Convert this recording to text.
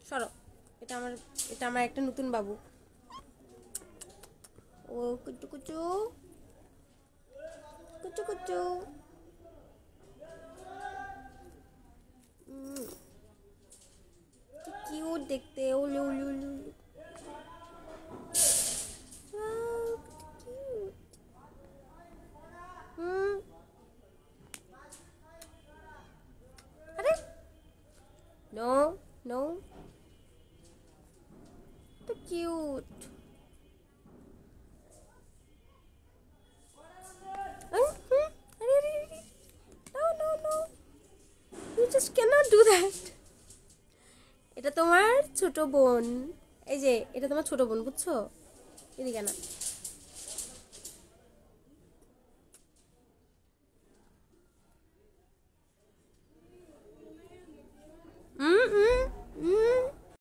সরো, এটা আমার একটা নতুন বাবু। ও কুচু কুচু কুচু কুচু। কি কিউট দেখতে। ওলে ওলে ওলে ওলে। আরে নো নো, তো cute. No, no, no. You just cannot do that. এটা তোমার ছোট বোন। এই যে এটা তোমার ছোট বোন, বুঝছো? এদিকে না।